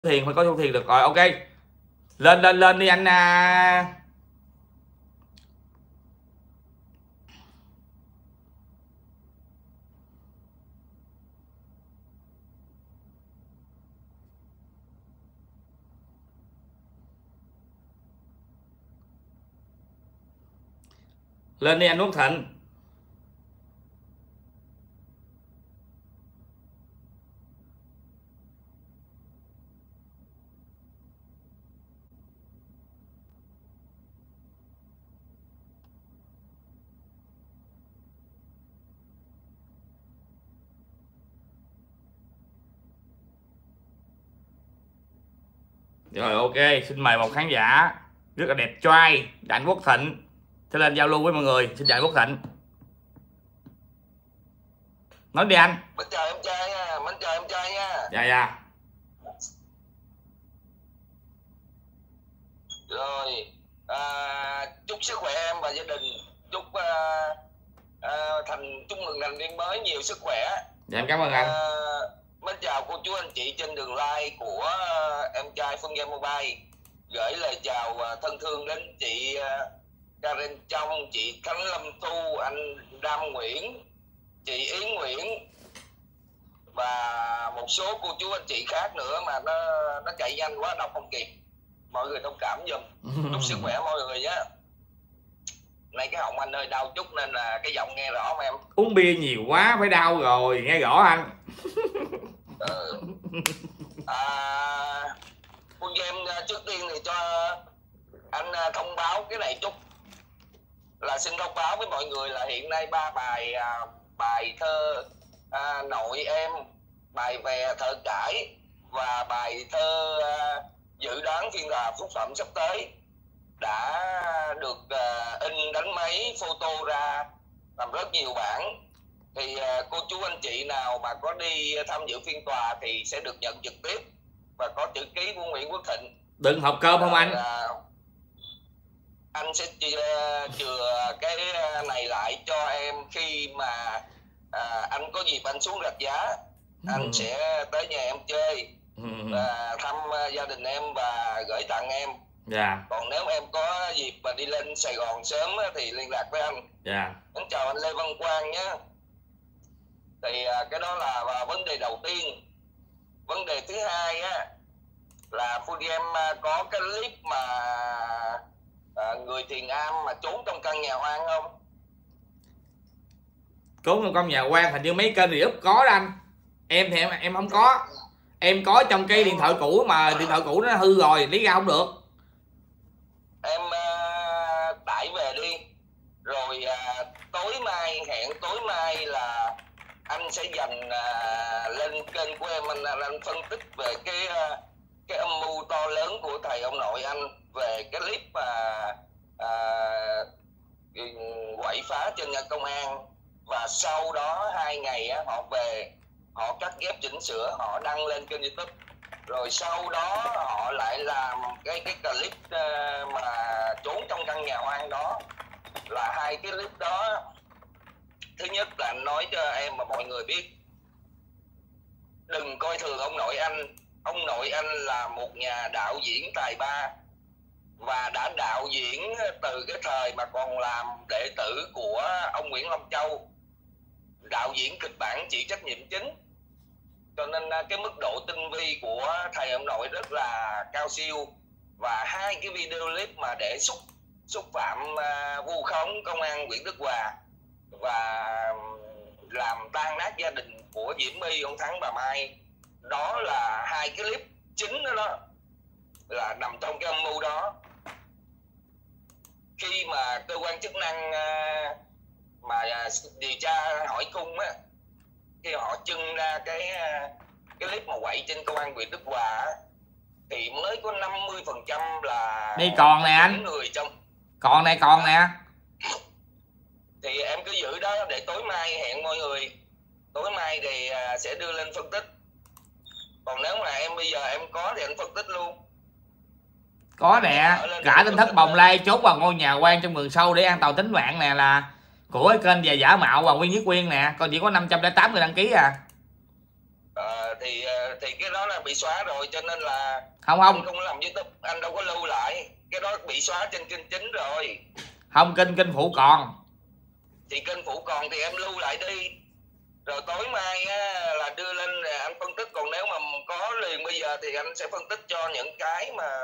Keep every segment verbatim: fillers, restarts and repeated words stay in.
Thiền phải có thu thiền được rồi. Ok, lên lên lên đi anh. À... lên đi anh Quốc Thịnh. Rồi ok, xin mời một khán giả rất là đẹp trai, anh Quốc Thịnh sẽ lên giao lưu với mọi người. Xin chào anh Quốc Thịnh. Nói đi anh. Mến chào em trai nha, mến chào em trai nha. Dạ dạ. Rồi, à, chúc sức khỏe em và gia đình. Chúc à, à, thành chúc mừng thành viên mới nhiều sức khỏe. Dạ em cảm ơn anh. À, mến chào cô chú anh chị trên đường live của em trai Phương Game Mobile. Gửi lời chào thân thương đến chị Karen Trong, chị Khánh Lâm Thu, anh Đam Nguyễn, chị Yến Nguyễn và một số cô chú anh chị khác nữa mà nó nó chạy nhanh quá đọc không kịp. Mọi người thông cảm giùm. Chúc sức khỏe mọi người nhé. Nay cái họng anh hơi đau chút nên là cái giọng nghe rõ mà em. Uống bia nhiều quá phải đau rồi, nghe rõ anh. Ừ. À, Full Game trước tiên thì cho anh thông báo cái này chút, là xin thông báo với mọi người là hiện nay ba bài à, bài thơ à, Nội Em, bài Về Thơ Cải và bài thơ à, Dự Đoán Phiên Tòa Phúc Thẩm sắp tới đã được à, in đánh máy photo ra làm rất nhiều bản. Thì à, cô chú anh chị nào mà có đi tham dự phiên tòa thì sẽ được nhận trực tiếp và có chữ ký của Nguyễn Quốc Thịnh. Đừng hộp cơm không anh? À, anh sẽ chừa cái này lại cho em khi mà à, anh có dịp anh xuống Rạch Giá. Anh ừ. sẽ tới nhà em chơi ừ. và thăm gia đình em và gửi tặng em. Yeah. Còn nếu em có dịp mà đi lên Sài Gòn sớm thì liên lạc với anh. Yeah. Anh chào anh Lê Văn Quang nhé. Thì à, cái đó là vấn đề đầu tiên. Vấn đề thứ hai á là Full Game có cái clip mà à, người Thiền Am mà trốn trong căn nhà hoang không? Trốn trong căn nhà hoang hình như mấy kênh thì úp có đó anh. Em thì em em không có. Em có trong cái điện thoại cũ mà điện thoại cũ nó hư rồi, lấy ra không được. Em uh, tải về đi. Rồi uh, tối mai, hẹn tối mai là anh sẽ dành uh, lên kênh của em, anh, anh phân tích về cái uh, cái âm mưu to lớn của thầy ông nội anh về cái clip mà à, quậy phá trên công an. Và sau đó hai ngày á, họ về họ cắt ghép chỉnh sửa, họ đăng lên kênh YouTube. Rồi sau đó họ lại làm cái cái clip uh, mà trốn trong căn nhà hoang đó. Là hai cái clip đó, thứ nhất là anh nói cho em và mọi người biết, đừng coi thường ông nội anh. Ông nội anh là một nhà đạo diễn tài ba và đã đạo diễn từ cái thời mà còn làm đệ tử của ông Nguyễn Long Châu, đạo diễn kịch bản chịu trách nhiệm chính. Cho nên cái mức độ tinh vi của thầy ông nội rất là cao siêu. Và hai cái video clip mà để xúc xúc phạm uh, vu khống công an huyện Đức Hòa và làm tan nát gia đình của Diễm My, ông Thắng, bà Mai, đó là hai cái clip chính đó, đó là nằm trong cái âm mưu đó. Khi mà cơ quan chức năng mà điều tra hỏi cung á, khi họ trưng ra cái cái clip mà quậy trên công an huyện Đức Hòa thì mới có năm mươi phần trăm là đi còn nè anh, người trong còn này còn nè. Thì em cứ giữ đó để tối mai hẹn mọi người, tối mai thì sẽ đưa lên phân tích. Còn nếu mà em bây giờ em có thì anh phân tích luôn. Có nè, cả tỉnh thất Bồng Lai trốn vào ngôi nhà quan trong vườn sâu để an toàn tính mạng nè, là của cái kênh về giả mạo Hoàng Nguyên Nhất Quyên nè. Còn chỉ có năm trăm lẻ tám người đăng ký à. À, thì thì cái đó là bị xóa rồi, cho nên là không không anh không làm YouTube, anh đâu có lưu lại, cái đó bị xóa trên kênh chính rồi. Không, kênh kênh phụ còn. Thì kênh phụ còn thì em lưu lại đi, rồi tối mai á, là đưa lên rồi anh phân tích. Còn nếu mà có liền bây giờ thì anh sẽ phân tích cho những cái mà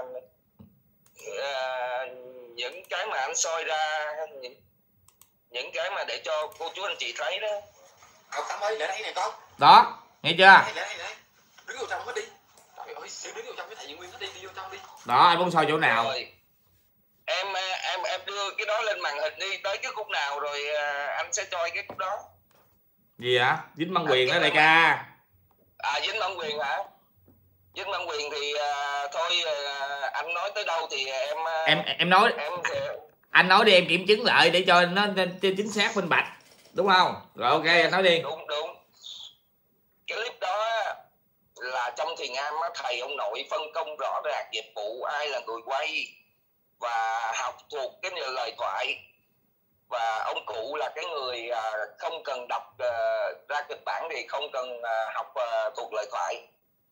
à, những cái mà anh soi ra, những, những cái mà để cho cô chú anh chị thấy đó. Ông Tám ơi, lại đây nè con. Đó, nghe chưa? Lại đây nè, đứng vô trong hết đi. Trời ơi, xíu đứng vô trong với thầy Nguyên hết đi, đi vô trong đi. Đó, em muốn soi chỗ nào? Rồi. Em em em đưa cái đó lên màn hình đi, tới cái khúc nào rồi anh sẽ cho cái khúc đó. Gì hả? Dính băng quyền đó đại ca. À, dính băng quyền hả? Dính băng quyền thì uh, thôi uh, anh nói tới đâu thì em uh, em em nói em sẽ... anh nói đi, em kiểm chứng lại để cho nó chính xác minh bạch, đúng không? Rồi ok, anh nói đi. Đúng đúng. Cái clip đó là trong thiền am á, thầy ông nội phân công rõ ràng nhiệm vụ ai là người quay và học thuộc cái lời thoại, và ông cụ là cái người à, không cần đọc à, ra kịch bản thì không cần à, học à, thuộc lời thoại.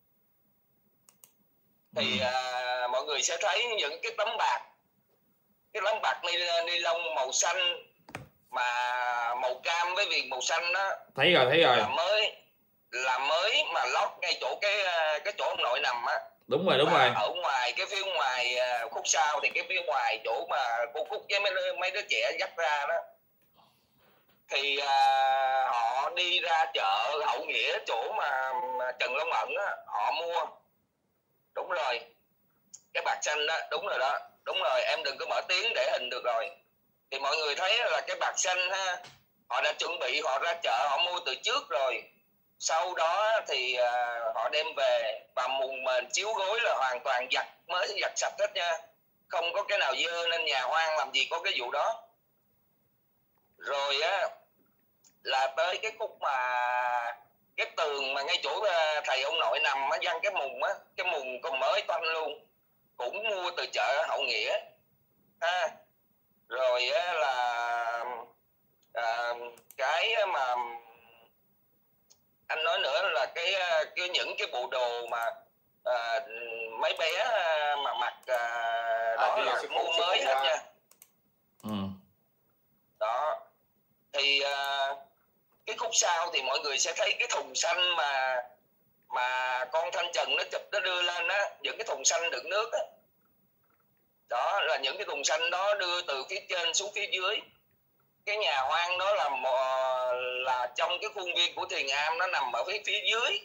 Thì à, mọi người sẽ thấy những cái tấm bạc, cái tấm bạc ni, ni lông màu xanh mà màu cam với viền màu xanh đó. Thấy rồi, thấy rồi. Là mới là mới mà lót ngay chỗ cái cái chỗ ông nội nằm á. Đúng rồi, đúng và rồi. Ở ngoài cái phía ngoài khúc sau thì cái phía ngoài chỗ mà cô Cúc với mấy đứa, mấy đứa trẻ dắt ra đó, thì à, họ đi ra chợ Hậu Nghĩa chỗ mà, mà Trần Long Ẩn á, họ mua. Đúng rồi, cái bạc xanh đó, đúng rồi đó, đúng rồi, em đừng có mở tiếng để hình được rồi. Thì mọi người thấy là cái bạc xanh ha, họ đã chuẩn bị, họ ra chợ họ mua từ trước rồi. Sau đó thì à, họ đem về và mùng mền chiếu gối là hoàn toàn giặt, mới giặt sạch hết nha, không có cái nào dơ, nên nhà hoang làm gì có cái vụ đó. Rồi á là tới cái khúc mà cái tường mà ngay chỗ thầy ông nội nằm á, văng cái mùng á, cái mùng còn mới toanh luôn, cũng mua từ chợ Hậu Nghĩa ha. Rồi á là à, cái mà anh nói nữa là cái cái những cái bộ đồ mà à, mấy bé mà mặc à, đó à, là mua mới hết nha. Ừ. Đó thì à, cái khúc sau thì mọi người sẽ thấy cái thùng xanh mà mà con Thanh Trần nó chụp, nó đưa lên á, những cái thùng xanh đựng nước á. Đó là những cái thùng xanh đó đưa từ phía trên xuống phía dưới. Cái nhà hoang đó là là trong cái khuôn viên của thiền am, nó nằm ở phía phía dưới,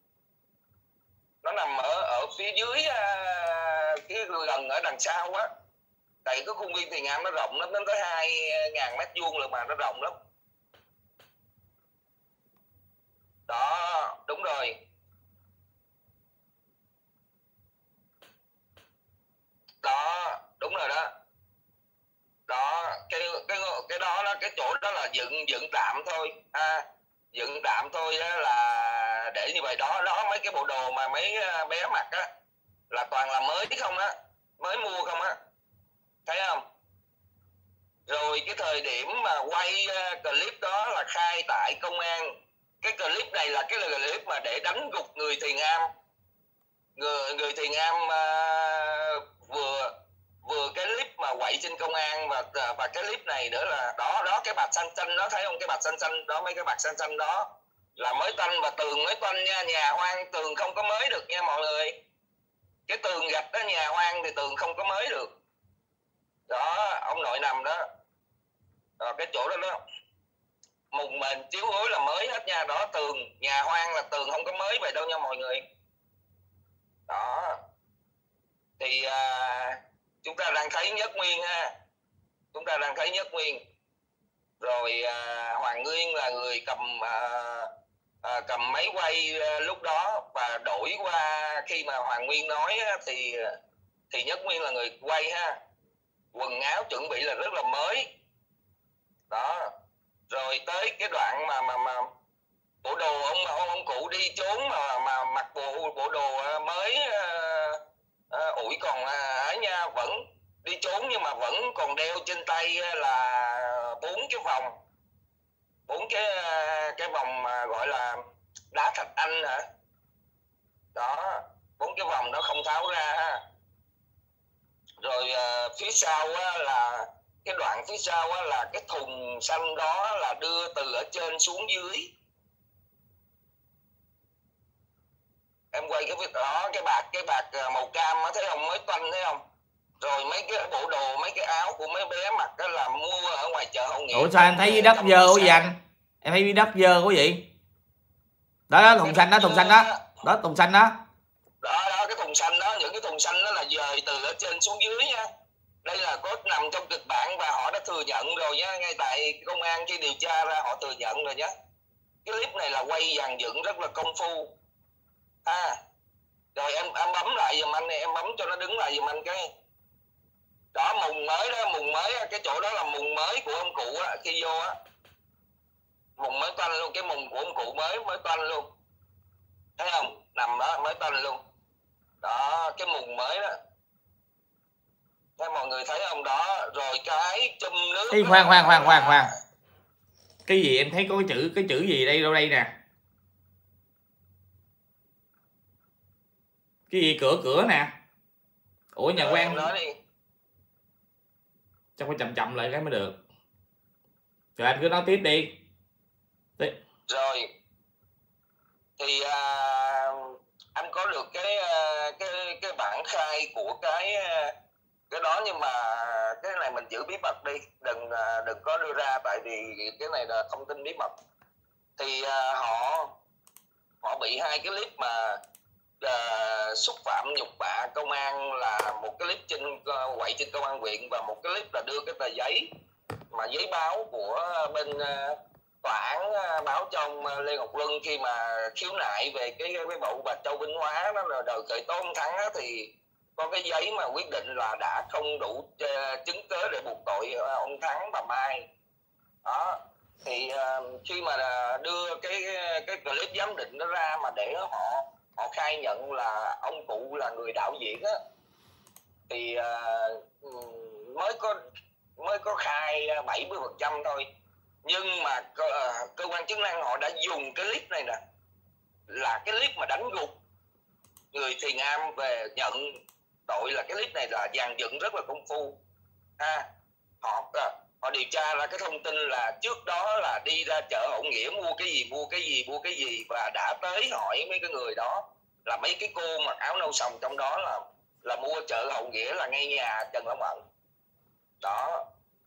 nó nằm ở ở phía dưới cái gần ở đằng sau á. Tại cái khuôn viên thiền am nó rộng, nó đến tới hai ngàn mét vuông rồi mà nó rộng lắm. Đó, đúng rồi. Đó, đúng rồi đó. Đó, cái cái cái đó là cái chỗ đó là dựng dựng tạm thôi ha. Dựng tạm thôi á, là để như vậy đó. Đó, mấy cái bộ đồ mà mấy bé mặc á là toàn là mới không á, mới mua không á, thấy không? Rồi cái thời điểm mà quay clip đó là khai tại công an. Cái clip này là cái clip mà để đánh gục người thiền am. Người, người thiền am uh, vừa vừa cái clip mà quậy trên công an, và và cái clip này nữa là đó đó, cái bạc xanh xanh đó, thấy không? Cái bạc xanh xanh đó, mấy cái bạc xanh xanh đó là mới toanh, và tường mới toanh nha. Nhà hoang tường không có mới được nha mọi người. Cái tường gạch đó, nhà hoang thì tường không có mới được. Đó, ông nội nằm đó. Rồi cái chỗ đó đó, mùng mền chiếu gối là mới hết nha. Đó, tường nhà hoang là tường không có mới vậy đâu nha mọi người. Đó thì à, chúng ta đang thấy Nhất Nguyên ha, chúng ta đang thấy Nhất Nguyên. Rồi à, Hoàng Nguyên là người cầm à, à, cầm máy quay à, lúc đó, và đổi qua khi mà Hoàng Nguyên nói á, thì thì Nhất Nguyên là người quay ha. Quần áo chuẩn bị là rất là mới. Đó. Rồi tới cái đoạn mà mà mà bộ đồ ông ông, ông cụ đi trốn mà mà mặc bộ bộ đồ mới à, ủi còn ấy nha, vẫn đi trốn nhưng mà vẫn còn đeo trên tay là bốn cái vòng, bốn cái cái vòng mà gọi là đá thạch anh hả? đó, bốn cái vòng đó không tháo ra ha. Rồi uh, phía sau á, là cái đoạn phía sau á, là cái thùng xanh đó là đưa từ ở trên xuống dưới. Em quay cái việc đó, cái bạc cái bạc màu cam á, thấy không, mới toanh thấy không. Rồi mấy cái bộ đồ, mấy cái áo của mấy bé mặc đó là mua ở ngoài chợ Hậu Nghĩa. Ủa sao em thấy dưới đất dơ quá vậy anh? Em thấy dưới đất dơ quá vậy? Đó đó, thùng xanh đó, thùng xanh đó. Đó, thùng xanh đó. Đó, đó, cái thùng xanh đó, những cái thùng xanh đó là dời từ ở trên xuống dưới nha. Đây là có nằm trong kịch bản và họ đã thừa nhận rồi nhá. Ngay tại công an khi điều tra ra họ thừa nhận rồi nhá. Cái clip này là quay dàn dựng rất là công phu. À, rồi em em bấm lại giùm anh này, em bấm cho nó đứng lại giùm anh cái. Đó, mùng mới đó, mùng mới á, cái chỗ đó là mùng mới của ông cụ á, khi vô á. Mùng mới toanh luôn, cái mùng của ông cụ mới mới toanh luôn. Thấy không? Nằm đó mới toanh luôn. Đó, cái mùng mới đó. Thế mọi người thấy không đó, rồi cái chum nước. Ê, khoan khoan khoan khoan khoan. Cái gì em thấy có cái chữ cái chữ gì đây đâu đây nè. Cái gì cửa cửa nè. Ủa nhà quan nói đi. Chắc phải chậm chậm lại cái mới được. Rồi anh cứ nói tiếp đi. Đấy. Rồi. Thì à, anh có được cái cái cái bản khai của cái cái đó, nhưng mà cái này mình giữ bí mật đi, đừng đừng có đưa ra, tại vì cái này là thông tin bí mật. Thì à, họ họ bị hai cái clip mà à, xúc phạm nhục mạ công an, là một cái clip trên uh, quậy trên công an huyện, và một cái clip là đưa cái tờ giấy mà giấy báo của bên uh, tòa án uh, báo cho ông uh, Lê Ngọc Luân khi mà khiếu nại về cái cái vụ Bạch Châu Vinh Hóa đó, là đời khởi tố ông Thắng á, thì có cái giấy mà quyết định là đã không đủ uh, chứng cớ để buộc tội uh, ông Thắng bà Mai đó. Thì uh, khi mà đưa cái cái clip giám định nó ra mà để họ họ khai nhận là ông cụ là người đạo diễn á, thì uh, mới có mới có khai bảy mươi phần trăm thôi. Nhưng mà cơ, uh, cơ quan chức năng họ đã dùng cái clip này nè, là cái clip mà đánh gục người thiền am về nhận tội, là cái clip này là dàn dựng rất là công phu ha. Họ uh, họ điều tra ra cái thông tin là trước đó là đi ra chợ Hậu Nghĩa mua cái gì mua cái gì mua cái gì, và đã tới hỏi mấy cái người đó, là mấy cái cô mặc áo nâu sòng trong đó là là mua chợ Hậu Nghĩa, là ngay nhà Trần Long Ẩn đó.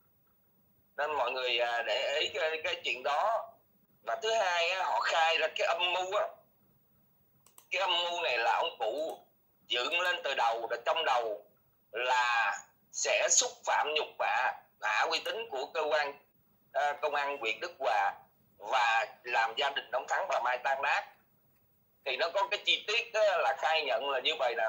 Nên mọi người để ý cái, cái chuyện đó. Và thứ hai á, họ khai ra cái âm mưu á, cái âm mưu này là ông cụ dựng lên từ đầu, là trong đầu là sẽ xúc phạm nhục mạ hạ uy tín của cơ quan uh, công an huyện Đức Hòa và làm gia đình ông Thắng bà Mai tan nát. Thì nó có cái chi tiết đó là khai nhận là như vậy nè.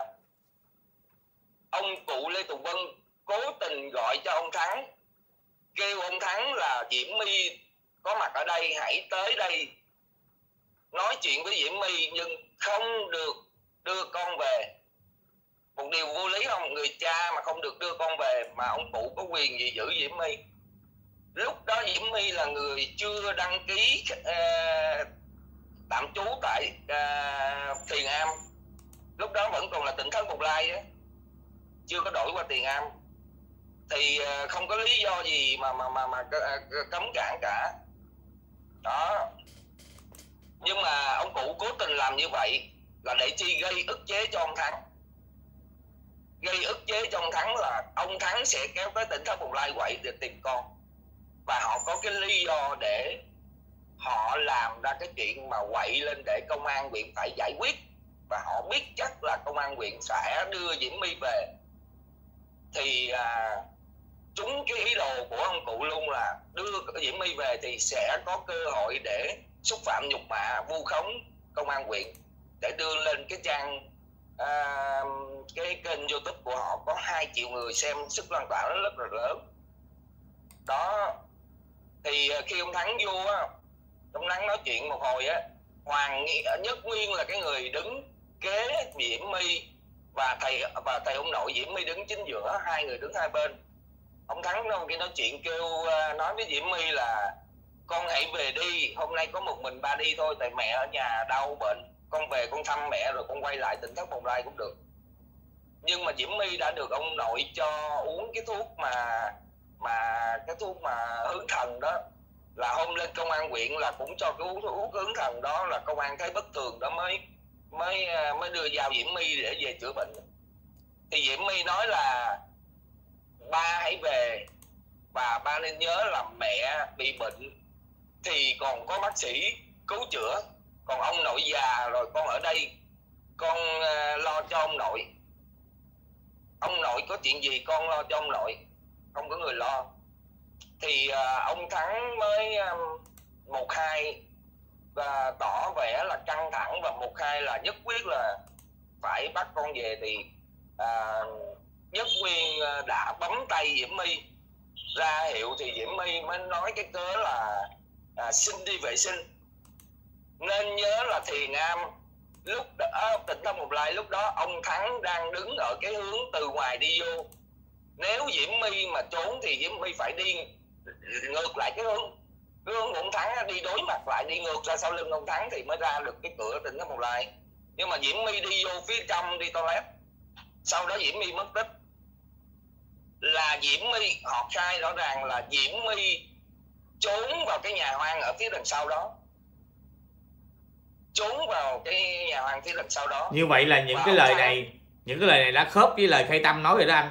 Ông cụ Lê Tùng Vân cố tình gọi cho ông Thắng, kêu ông Thắng là Diễm My có mặt ở đây, hãy tới đây nói chuyện với Diễm My, nhưng không được đưa con về. Một điều vô lý không? Người cha mà không được đưa con về, mà ông cụ có quyền gì giữ Diễm My? Lúc đó Diễm My là người chưa đăng ký uh, tạm trú tại uh, Thiền Am, lúc đó vẫn còn là tỉnh Thất Bồng Lai á, chưa có đổi qua Thiền Am, thì uh, không có lý do gì mà mà mà mà uh, cấm cản cả đó. Nhưng mà ông cụ cố tình làm như vậy là để chi? Gây ức chế cho ông Thắng. Gây ức chế cho ông Thắng là ông Thắng sẽ kéo tới tỉnh Thất Bồng Lai quậy để tìm con, và họ có cái lý do để họ làm ra cái chuyện mà quậy lên để công an huyện phải giải quyết, và họ biết chắc là công an huyện sẽ đưa Diễm My về. Thì à, trúng cái ý đồ của ông cụ luôn là đưa Diễm My về thì sẽ có cơ hội để xúc phạm nhục mạ vu khống công an huyện, để đưa lên cái trang à, cái kênh YouTube của họ có hai triệu người xem, sức lan tỏa nó rất là lớn đó. Thì khi ông Thắng vô á, ông Thắng nói chuyện một hồi á, Hoàng Nhất Nguyên là cái người đứng kế Diễm My, và thầy và thầy ông nội Diễm My đứng chính giữa, hai người đứng hai bên. Ông Thắng đâu khi nói chuyện kêu nói với Diễm My là con hãy về đi, hôm nay có một mình ba đi thôi, tại mẹ ở nhà đau bệnh, con về con thăm mẹ rồi con quay lại tỉnh thất Bồng Lai cũng được. Nhưng mà Diễm My đã được ông nội cho uống cái thuốc mà mà cái thuốc mà hướng thần đó, là hôm lên công an huyện là cũng cho cái uống thuốc hướng thần đó, là công an thấy bất thường đó mới mới mới đưa vào Diễm My để về chữa bệnh. Thì Diễm My nói là ba hãy về và ba nên nhớ là mẹ bị bệnh thì còn có bác sĩ cứu chữa, còn ông nội già rồi con ở đây con lo cho ông nội, ông nội có chuyện gì con lo cho ông nội, không có người lo. Thì uh, ông Thắng mới um, một hai và tỏ vẻ là căng thẳng, và một hai là nhất quyết là phải bắt con về. Thì uh, Nhất Nguyên đã bấm tay Diễm My ra hiệu, thì Diễm My mới nói cái cớ là à, xin đi vệ sinh. Nên nhớ là Thiền Am lúc đó, tỉnh thất Bồng Lai lúc đó ông Thắng đang đứng ở cái hướng từ ngoài đi vô. Nếu Diễm My mà trốn thì Diễm My phải đi ngược lại cái hướng cái hướng của ông Thắng, đi đối mặt lại, đi ngược ra sau lưng ông Thắng thì mới ra được cái cửa tỉnh thất Bồng Lai. Nhưng mà Diễm My đi vô phía trong đi toilet, sau đó Diễm My mất tích. Là Diễm My, họ khai rõ ràng là Diễm My trốn vào cái nhà hoang ở phía đằng sau đó, trốn vào cái nhà hoang phía đằng sau đó. Như vậy là những và cái lời Thắng... này những cái lời này đã khớp với lời Khai Tâm nói rồi đó anh.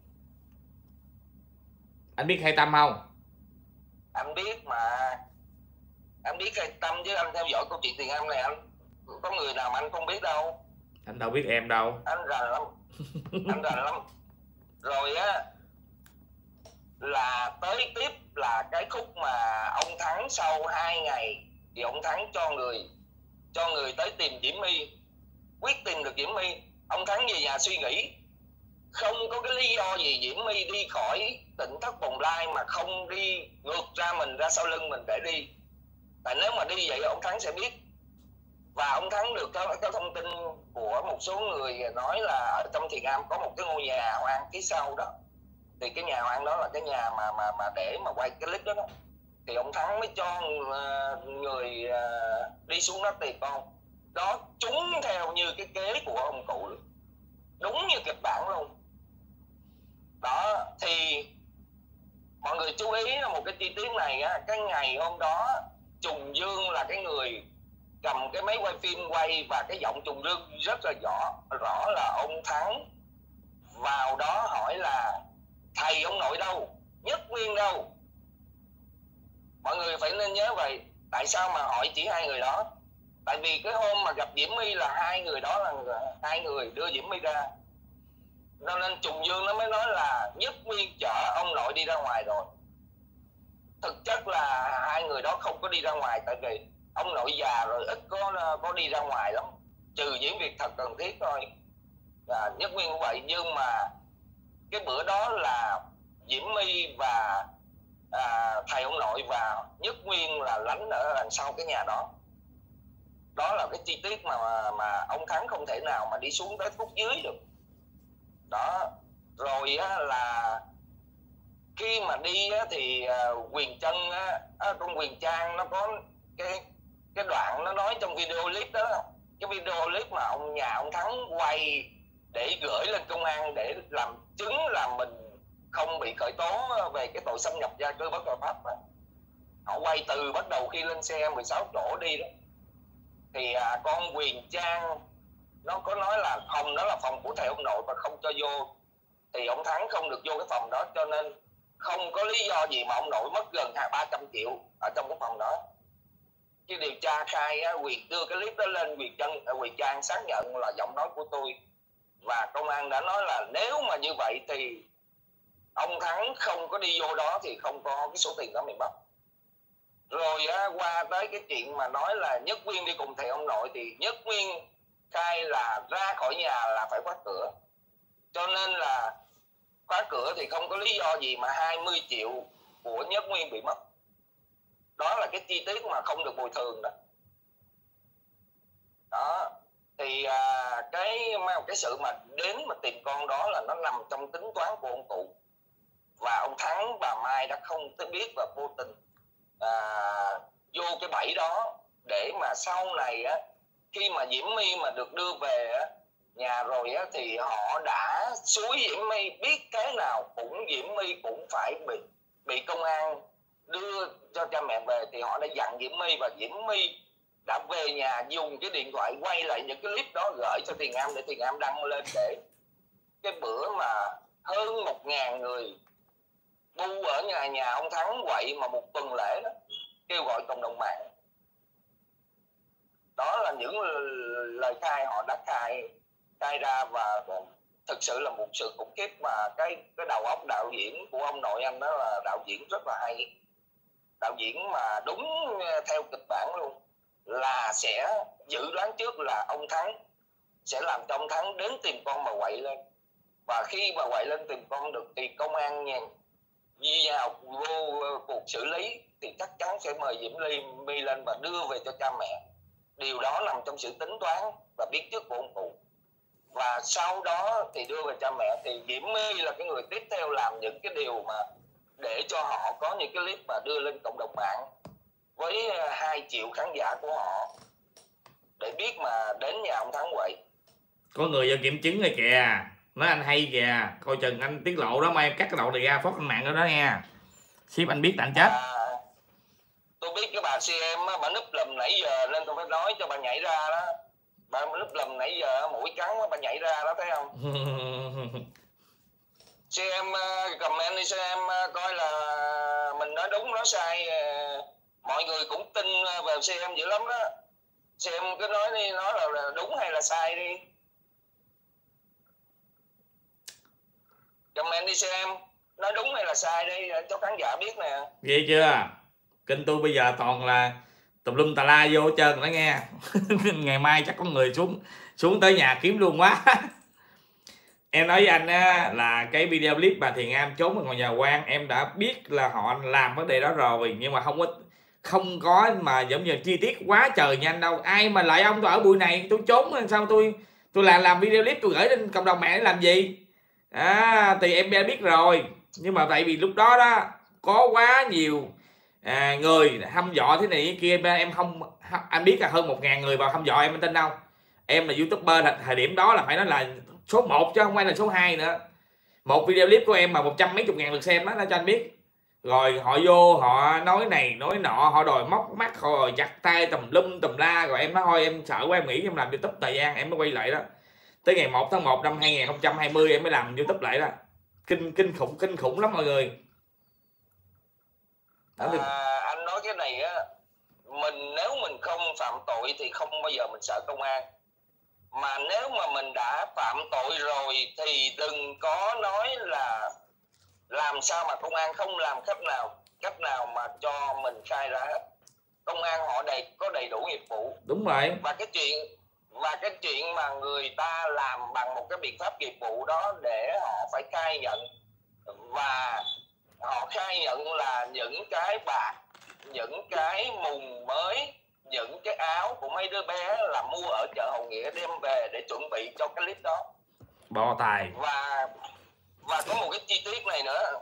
Anh biết Khai Tâm không? Anh biết mà, anh biết Khai Tâm chứ, anh theo dõi câu chuyện Thiền Am này anh có người nào mà anh không biết đâu. Anh đâu biết em đâu. Anh rành lắm. Anh rành lắm. Rồi á là tới tiếp là cái khúc mà ông Thắng sau hai ngày thì ông Thắng cho người cho người tới tìm Diễm My, quyết tìm được Diễm My. Ông Thắng về nhà suy nghĩ, không có cái lý do gì Diễm My đi khỏi tỉnh thất Bồng Lai mà không đi ngược ra mình, ra sau lưng mình để đi. Tại nếu mà đi vậy ông Thắng sẽ biết. Và ông Thắng được có, có thông tin của một số người nói là ở trong Thiền Am có một cái ngôi nhà hoang phía sau đó. Thì cái nhà hoang đó là cái nhà mà mà mà để mà quay cái clip đó, đó. Thì ông Thắng mới cho uh, người uh, đi xuống đó tìm con. Đó trúng theo như cái kế của ông cụ, đúng như kịch bản luôn. Đó thì mọi người chú ý là một cái chi tiết này á, cái ngày hôm đó Trùng Dương là cái người cầm cái máy quay phim quay, và cái giọng Trùng Dương rất là rõ rõ là ông Thắng vào đó hỏi là thầy ông nội đâu, Nhất Nguyên đâu. Mọi người phải nên nhớ vậy. Tại sao mà hỏi chỉ hai người đó? Tại vì cái hôm mà gặp Diễm My là hai người đó là hai người đưa Diễm My ra, cho nên Trùng Dương nó mới nói là Nhất Nguyên chở ông nội đi ra ngoài rồi. Thực chất là hai người đó không có đi ra ngoài, tại vì ông nội già rồi ít có có đi ra ngoài lắm, trừ những việc thật cần thiết thôi. À, Nhất Nguyên cũng vậy. Nhưng mà cái bữa đó là Diễm My và à, thầy ông nội và Nhất Nguyên là lánh ở đằng sau cái nhà đó. Đó là cái chi tiết mà mà ông Thắng không thể nào mà đi xuống tới phút dưới được. Đó. Rồi á, là khi mà đi á, thì uh, Quyền Trân á, à, con Quyền Trang nó có cái cái đoạn nó nói trong video clip đó, cái video clip mà ông nhà ông Thắng quay để gửi lên công an để làm chứng là mình không bị khởi tố về cái tội xâm nhập gia cư bất hợp pháp đó. Họ quay từ bắt đầu khi lên xe mười sáu chỗ đi đó. Thì à, con Quyền Trang nó có nói là phòng đó là phòng của thầy ông nội và không cho vô. Thì ông Thắng không được vô cái phòng đó, cho nên không có lý do gì mà ông nội mất gần hai ba trăm triệu ở trong cái phòng đó. Khi điều tra khai á, Quyền đưa cái clip đó lên, Quyền Trân, Quyền Trang xác nhận là giọng nói của tôi. Và công an đã nói là nếu mà như vậy thì ông Thắng không có đi vô đó thì không có cái số tiền đó mình mất. Rồi á, qua tới cái chuyện mà nói là Nhất Nguyên đi cùng thầy ông nội, thì Nhất Nguyên khai là ra khỏi nhà là phải khóa cửa. Cho nên là khóa cửa thì không có lý do gì mà hai mươi triệu của Nhất Nguyên bị mất. Đó là cái chi tiết mà không được bồi thường đó. Đó. Thì à, cái cái sự mà đến mà tìm con đó là nó nằm trong tính toán của ông cụ. Và ông Thắng, bà Mai đã không tới biết và vô tình à, vô cái bẫy đó để mà sau này á khi mà Diễm My mà được đưa về á, nhà rồi á, thì họ đã xúi Diễm My, biết thế nào cũng Diễm My cũng phải bị bị công an đưa cho cha mẹ về, thì họ đã dặn Diễm My, và Diễm My đã về nhà dùng cái điện thoại quay lại những cái clip đó gửi cho Thiền Am để Thiền Am đăng lên, để cái bữa mà hơn một ngàn người bu ở nhà nhà ông Thắng quậy mà một tuần lễ đó, kêu gọi cộng đồng mạng. Đó là những lời khai họ đã khai khai ra, và thực sự là một sự khủng khiếp. Mà cái cái đầu óc đạo diễn của ông nội anh đó là đạo diễn rất là hay, đạo diễn mà đúng theo kịch bản luôn, là sẽ dự đoán trước là ông Thắng sẽ làm cho ông Thắng đến tìm con mà quậy lên, và khi mà quậy lên tìm con được thì công an nhàn đi vào vô cuộc xử lý, thì chắc chắn sẽ mời Diễm My lên và đưa về cho cha mẹ. Điều đó nằm trong sự tính toán và biết trước của ông cụ. Và sau đó thì đưa về cha mẹ, thì Diễm My là cái người tiếp theo làm những cái điều mà để cho họ có những cái clip mà đưa lên cộng đồng mạng với hai triệu khán giả của họ để biết mà đến nhà ông Thắng quậy. Có người vô kiểm chứng rồi kìa, nói anh hay kìa, coi chừng anh tiết lộ đó, mai cắt cái đầu này ra phốt anh mạng đó, đó nha. Ship anh biết là anh chết. À, tôi biết cái bà xê em á, bà núp lùm nãy giờ nên tôi phải nói cho bà nhảy ra đó. Bà núp lùm nãy giờ mũi cắn bà nhảy ra đó, thấy không? xê em comment đi, xê em coi là mình nói đúng nói sai, mọi người cũng tin về xê em dữ lắm đó. xê em cứ nói đi, nói là đúng hay là sai đi, comment đi xê em, nói đúng hay là sai đi cho khán giả biết nè. Ghê chưa? Kênh tôi bây giờ toàn là tùm lum tà la vô hết trơn đó nghe. Ngày mai chắc có người xuống xuống tới nhà kiếm luôn quá. Em nói với anh á, là cái video clip mà Thiền Am trốn ở ngoài nhà quan, em đã biết là họ làm vấn đề đó rồi, nhưng mà không có không có mà giống như chi tiết quá trời nhanh đâu. Ai mà lại ông tôi ở bụi này tôi trốn, sao tôi tôi làm làm video clip tôi gửi lên cộng đồng mạng để làm gì? À, thì em đã biết rồi, nhưng mà tại vì lúc đó đó có quá nhiều à, người hăm dọa thế này thế kia, em không anh biết là hơn một ngàn người vào hăm dọa em, anh tin đâu. Em là youtuber thời điểm đó là phải nói là số một chứ không phải là số hai nữa. Một video clip của em mà một trăm mấy chục ngàn lượt xem đó, nó cho anh biết. Rồi họ vô họ nói này nói nọ, họ đòi móc mắt, họ đòi chặt tay tùm lum tùm la, rồi em nói thôi em sợ quá, em nghĩ em làm YouTube thời gian em mới quay lại đó. Tới ngày một tháng một năm hai nghìn không trăm hai mươi em mới làm YouTube lại đó. Kinh kinh khủng kinh khủng lắm mọi người. À, anh nói cái này á, mình nếu mình không phạm tội thì không bao giờ mình sợ công an. Mà nếu mà mình đã phạm tội rồi thì đừng có nói là làm sao mà công an không làm cách nào cách nào mà cho mình khai ra hết. Công an họ đầy có đầy đủ nghiệp vụ. Đúng rồi. Và cái chuyện và cái chuyện mà người ta làm bằng một cái biện pháp nghiệp vụ đó để họ phải khai nhận, và họ khai nhận là những cái bạc, những cái mùng mới, những cái áo của mấy đứa bé là mua ở chợ Hồng Nghĩa đem về để chuẩn bị cho cái clip đó. Bò tài. Và và có một cái chi tiết này nữa,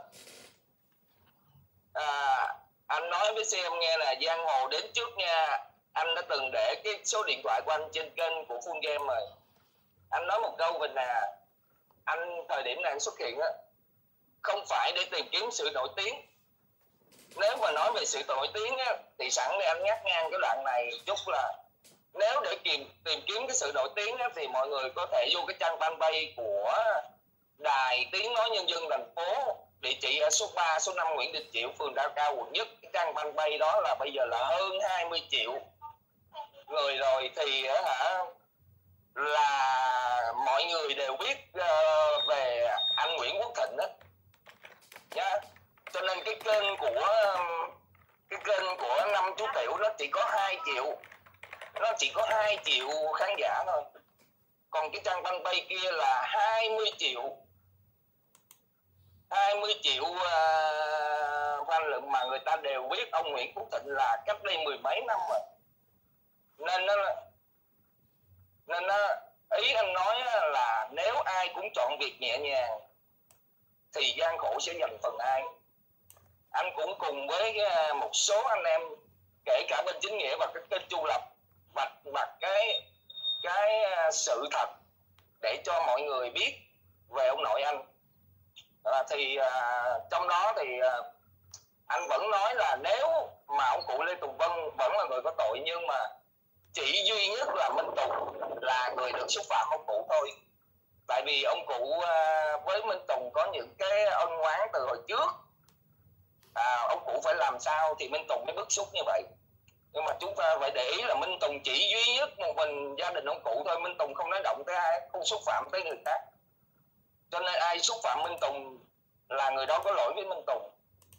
à, anh nói với xem nghe là giang hồ đến trước nha. Anh đã từng để cái số điện thoại của anh trên kênh của Full Game rồi. Anh nói một câu về nè, anh thời điểm này anh xuất hiện á, không phải để tìm kiếm sự nổi tiếng. Nếu mà nói về sự nổi tiếng á, thì sẵn đây anh nhắc ngang cái đoạn này chút là nếu để tìm, tìm kiếm cái sự nổi tiếng á, thì mọi người có thể vô cái trang fanpage của Đài Tiếng Nói Nhân Dân thành phố, địa chỉ ở số ba, số năm Nguyễn Đình Chiểu, phường Đa Cao, quận Nhất. Cái trang fanpage đó là bây giờ là hơn hai mươi triệu người rồi, thì hả là mọi người đều biết uh, về anh Nguyễn Quốc Thịnh đó nhá. Cho nên cái kênh của cái kênh của năm chú Tiểu nó chỉ có hai triệu, nó chỉ có hai triệu khán giả thôi. Còn cái trang fanpage kia là hai mươi triệu hai mươi triệu uh, fan lượng, mà người ta đều biết ông Nguyễn Quốc Thịnh là cách đây mười mấy năm rồi. Nên nó nên nó ý anh nói là nếu ai cũng chọn việc nhẹ nhàng thì gian khổ sẽ dành phần ai. Anh cũng cùng với một số anh em kể cả bên chính nghĩa và cái kênh Chu Lập vạch mặt cái cái sự thật để cho mọi người biết về ông nội anh. À, thì à, trong đó thì à, anh vẫn nói là nếu mà ông cụ Lê Tùng Vân vẫn là người có tội, nhưng mà chỉ duy nhất là Minh Tùng là người được xúc phạm ông cụ thôi. Tại vì ông cụ à, với Minh Tùng có những cái ân oán từ hồi trước, à, ông cụ phải làm sao thì Minh Tùng mới bức xúc như vậy. Nhưng mà chúng ta phải để ý là Minh Tùng chỉ duy nhất một mình gia đình ông cụ thôi. Minh Tùng không nói động tới ai, không xúc phạm tới người khác. Cho nên ai xúc phạm Minh Tùng là người đó có lỗi với Minh Tùng.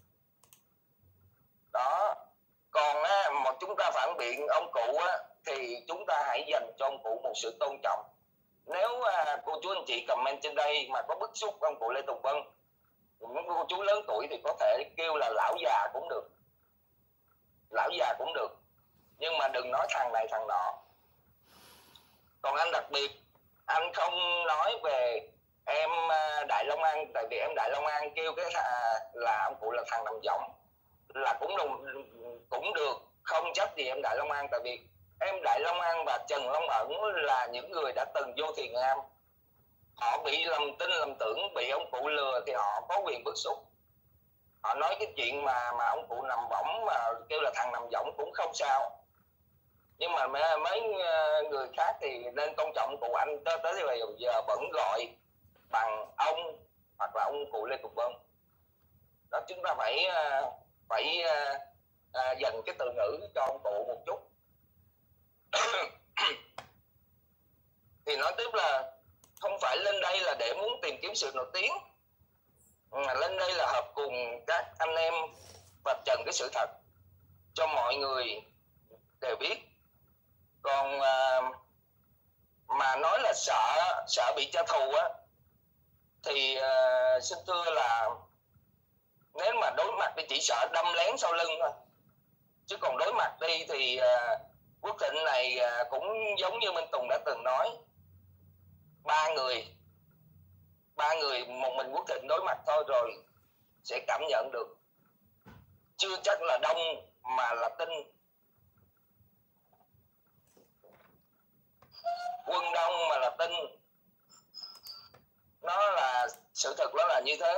Đó. Còn á, mà chúng ta phản biện ông cụ á, thì chúng ta hãy dành cho ông cụ một sự tôn trọng. Nếu à, cô chú anh chị comment trên đây mà có bức xúc ông cụ Lê Tùng Vân, những cô chú lớn tuổi thì có thể kêu là lão già cũng được, lão già cũng được, nhưng mà đừng nói thằng này thằng nọ. Còn anh đặc biệt, anh không nói về em Đại Long An, tại vì em Đại Long An kêu cái là ông cụ là thằng nằm võng là cũng đồng, cũng được, không trách gì em Đại Long An. Tại vì em Đại Long An và Trần Long Ẩn là những người đã từng vô Thiền Am, họ bị lầm tin lầm tưởng, bị ông cụ lừa thì họ có quyền bức xúc. Họ nói cái chuyện mà mà ông cụ nằm võng mà kêu là thằng nằm võng cũng không sao. Nhưng mà mấy người khác thì nên tôn trọng cụ. Anh tới tới bây giờ vẫn gọi bằng ông hoặc là ông cụ Lê Tùng Vân. Đó, chúng ta phải phải à, dành cái từ ngữ cho ông cụ một chút. Thì nói tiếp là không phải lên đây là để muốn tìm kiếm sự nổi tiếng, mà lên đây là hợp cùng các anh em vạch trần cái sự thật cho mọi người đều biết. Còn à, mà nói là sợ sợ bị trả thù á, thì à, xin thưa là nếu mà đối mặt thì chỉ sợ đâm lén sau lưng thôi, chứ còn đối mặt đi thì à, Quốc Thịnh này à, cũng giống như Minh Tùng đã từng nói, ba người ba người một mình Quốc Thịnh đối mặt thôi rồi sẽ cảm nhận được, chưa chắc là đông mà là tinh. Quân đông mà là tinh, nó là sự thật, nó là như thế.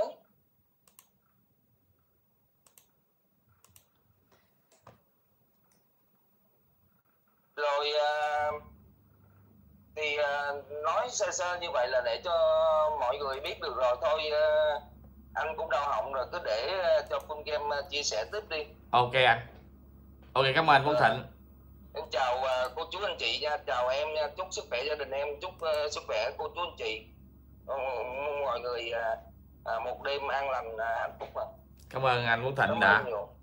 Rồi à, thì à, nói sơ sơ như vậy là để cho mọi người biết được rồi thôi. À, anh cũng đau họng rồi, cứ để cho Full Game chia sẻ tiếp đi. Ok anh. Ok, cảm ơn anh Quốc Thịnh. Em chào uh, cô chú anh chị nha, chào em nha, chúc sức khỏe gia đình em, chúc uh, sức khỏe cô chú anh chị, uh, mọi người uh, uh, một đêm an lành, uh, hạnh phúc. uh. Cảm ơn anh Quốc Thịnh đã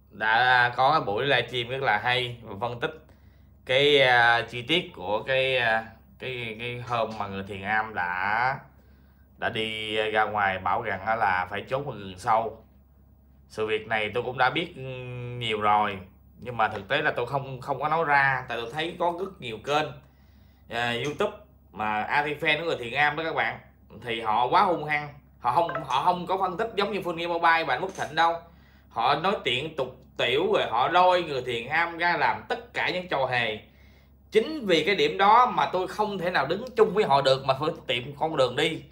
đã có cái buổi livestream rất là hay và phân tích cái uh, chi tiết của cái uh, cái cái hôm mà người Thiền Am đã đã đi ra ngoài bảo rằng là phải trốn vào rừng sâu. Sự việc này tôi cũng đã biết nhiều rồi, nhưng mà thực tế là tôi không không có nói ra, tại tôi thấy có rất nhiều kênh uh, YouTube mà anti-fan của người Thiền Am đó các bạn, thì họ quá hung hăng, họ không họ không có phân tích giống như Full Game Mobile và anh Quốc Thịnh đâu. Họ nói tiện tục tiểu rồi họ lôi người Thiền Am ra làm tất cả những trò hề. Chính vì cái điểm đó mà tôi không thể nào đứng chung với họ được, mà phải tìm con đường đi.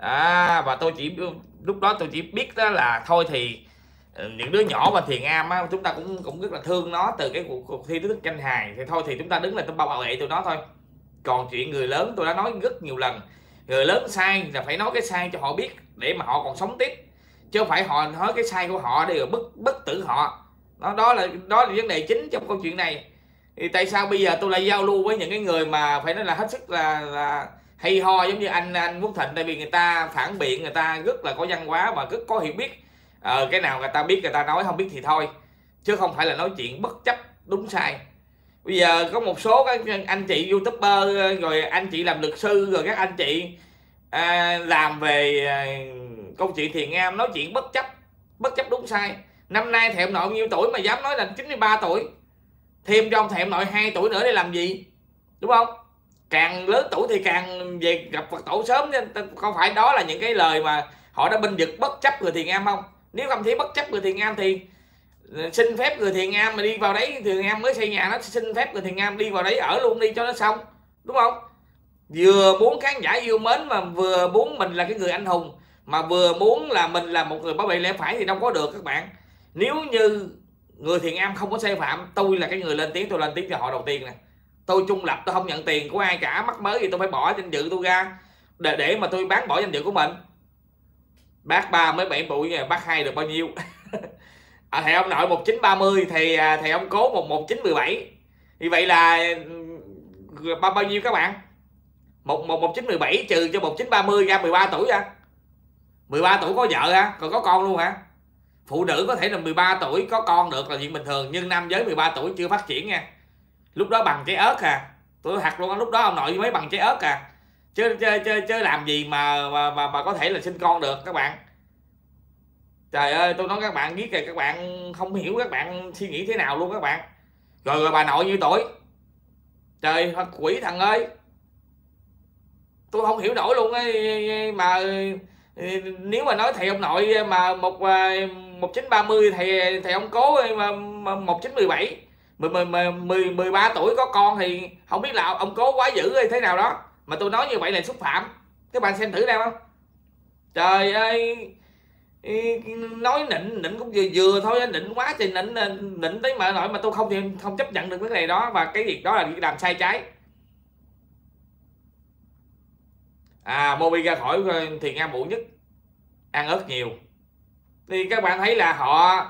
À, và tôi chỉ lúc đó tôi chỉ biết đó là thôi thì những đứa nhỏ và Thiền Am á, chúng ta cũng cũng rất là thương nó từ cái cuộc, cuộc thi tứ thức tranh hài, thì thôi thì chúng ta đứng lại tôi bảo vệ tụi nó thôi. Còn chuyện người lớn tôi đã nói rất nhiều lần, người lớn sai là phải nói cái sai cho họ biết để mà họ còn sống tiếp, chứ không phải họ nói cái sai của họ để rồi bất bất tử họ. Đó, đó là đó là vấn đề chính trong câu chuyện này. Thì tại sao bây giờ tôi lại giao lưu với những cái người mà phải nói là hết sức là, là hay ho giống như anh anh Quốc Thịnh, tại vì người ta phản biện, người ta rất là có văn hóa và rất có hiểu biết. Ờ, cái nào người ta biết người ta nói, không biết thì thôi, chứ không phải là nói chuyện bất chấp đúng sai. Bây giờ có một số các anh chị YouTuber rồi anh chị làm luật sư rồi các anh chị à, làm về à, câu chuyện Thiền Am, nói chuyện bất chấp bất chấp đúng sai. Năm nay thèm nội nhiêu tuổi mà dám nói là chín mươi ba tuổi, thêm cho ông thèm nội hai tuổi nữa để làm gì, đúng không? Càng lớn tuổi thì càng về gặp Phật tổ sớm, không phải đó là những cái lời mà họ đã binh vực bất chấp người Thiền Am không? Nếu không thấy bất chấp người Thiền Am thì xin phép người Thiền Am mà đi vào đấy, Thiền Am mới xây nhà nó xin phép người Thiền Am đi vào đấy ở luôn đi cho nó xong, đúng không? vừa muốn khán giả yêu mến mà vừa muốn mình là cái người anh hùng, mà vừa muốn là mình là một người bảo vệ lẽ phải thì đâu có được các bạn. Nếu như người Thiện Am không có sai phạm, tôi là cái người lên tiếng, tôi lên tiếng cho họ đầu tiên nè. Tôi trung lập, tôi không nhận tiền của ai cả, mắc mới gì tôi phải bỏ danh dự tôi ra để, để mà tôi bán bỏ danh dự của mình. Bác ba mấy bảy tuổi, bác hai được bao nhiêu? À, thầy ông nội một chín ba mươi, thầy thầy ông cố một một chín một bảy. Như vậy là bao bao nhiêu các bạn? một một một chín một bảy trừ cho một chín ba mươi ra mười ba tuổi ra. mười ba tuổi có vợ hả? Còn có con luôn hả? Phụ nữ có thể là mười ba tuổi có con được là chuyện bình thường, nhưng nam giới mười ba tuổi chưa phát triển nha. Lúc đó bằng trái ớt à. Tôi nói thật luôn, lúc đó ông nội mới bằng trái ớt à. Chứ chứ chứ, chứ làm gì mà, mà mà mà có thể là sinh con được các bạn. Trời ơi, tôi nói các bạn biết rồi, các bạn không hiểu các bạn suy nghĩ thế nào luôn các bạn. Rồi rồi bà nội nhiêu tuổi? Trời quỷ thần ơi. Tôi không hiểu nổi luôn ấy, mà nếu mà nói thầy ông nội mà một một chín ba mươi, thầy thầy ông cố mà một chín một bảy, mười ba tuổi có con thì không biết là ông cố quá dữ hay thế nào đó, mà tôi nói như vậy là xúc phạm. Các bạn xem thử ra không? Trời ơi, nói nịnh nịnh cũng vừa vừa thôi, nịnh quá thì nịnh nịnh tới mà nội, mà tôi không thì không chấp nhận được cái này đó, và cái việc đó là làm sai trái. À, Mobi ra khỏi Thiện Am muộn nhất, ăn ớt nhiều thì các bạn thấy là họ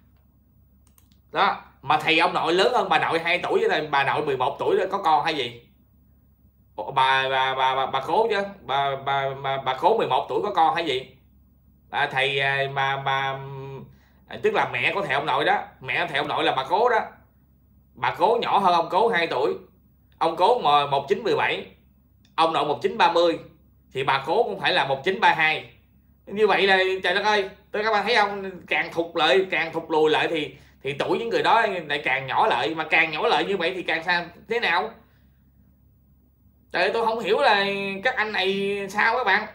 đó. Mà thầy ông nội lớn hơn bà nội hai tuổi, với bà nội mười một tuổi rồi, có con hay gì? Bà bà bà bà, bà khố chứ, bà bà bà, bà khố mười một tuổi có con hay gì? À, thầy mà mà tức là mẹ của thầy ông nội đó, mẹ thầy ông nội là bà cố đó. Bà cố nhỏ hơn ông cố hai tuổi. Ông cố một chín một bảy, ông nội một chín ba mươi, thì bà cố cũng phải là một chín ba hai. Như vậy là trời đất ơi, tôi các bạn thấy không, càng thụt lại càng thụt lùi lại thì thì tuổi những người đó lại càng nhỏ lại, mà càng nhỏ lại như vậy thì càng sao thế nào? Trời ơi, tôi không hiểu là các anh này sao các bạn.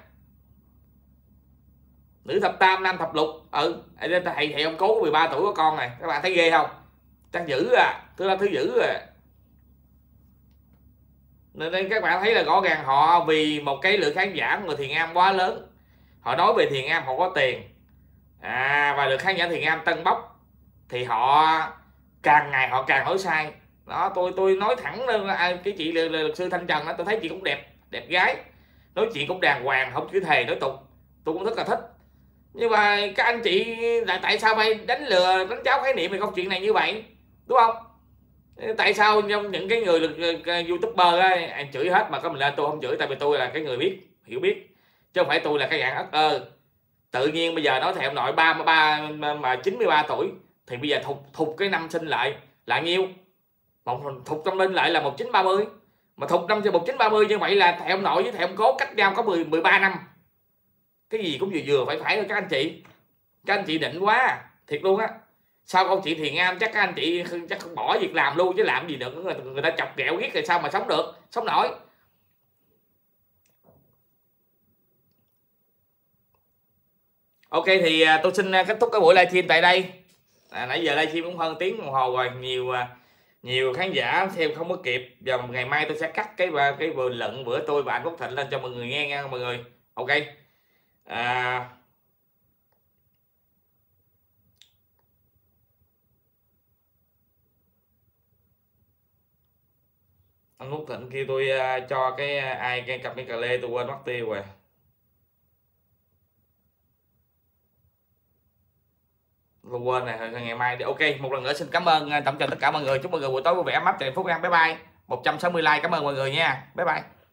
Nữ thập tam nam thập lục. Ừ, thầy thầy ông cố mười ba tuổi có con này, các bạn thấy ghê không? Chắc dữ à, tôi là thứ dữ à. Nên các bạn thấy là rõ ràng họ vì một cái lượng khán giả của người Thiện Am quá lớn, họ nói về Thiện Am họ có tiền à, và được khán giả Thiện Am tân bốc, thì họ càng ngày họ càng nói sai đó. Tôi tôi nói thẳng lên là cái chị luật sư Thanh Trần đó, tôi thấy chị cũng đẹp đẹp gái, nói chuyện cũng đàng hoàng, không cứ thề nói tục, tôi cũng rất là thích. Nhưng mà các anh chị là tại sao phải đánh lừa đánh cháo khái niệm về câu chuyện này như vậy, đúng không? Tại sao trong những cái người YouTuber á, anh chửi hết mà có mình lên tôi không chửi? Tại vì tôi là cái người biết hiểu biết, chứ không phải tôi là cái dạng ất ơ. Tự nhiên bây giờ nói thầy ông nội ba ba mà chín mươi ba tuổi thì bây giờ thục thục cái năm sinh lại là nhiêu? Một thục trong lên lại là một chín ba mươi, mà thục năm cho một chín ba mươi, như vậy là thầy ông nội với thầy ông cố cách nhau có mười mười ba năm. Cái gì cũng vừa vừa phải phải thôi các anh chị. Các anh chị định quá thiệt luôn á. Sau câu chuyện Thiện Am chắc các anh chị chắc không bỏ việc làm luôn chứ làm gì nữa. Người, người ta chọc ghẹo ghét rồi sao mà sống được, sống nổi. Ok thì tôi xin kết thúc cái buổi livestream tại đây. À, nãy giờ livestream cũng hơn tiếng đồng hồ rồi, nhiều nhiều khán giả xem không có kịp. Giờ ngày mai tôi sẽ cắt cái cái vừa lận bữa tôi và anh Quốc Thịnh lên cho mọi người nghe nha mọi người. Ok. À, anh Quốc Thịnh kêu tôi uh, cho cái uh, ai cái cặp cái cà lê, tôi quên mất tiêu rồi. Tôi quên này, ngày mai đi. Ok, một lần nữa xin cảm ơn tổng chào tất cả mọi người, chúc mọi người buổi tối vui vẻ, ấm áp, hạnh phúc, ăn bye bye. một trăm sáu mươi like, cảm ơn mọi người nha, bye bye.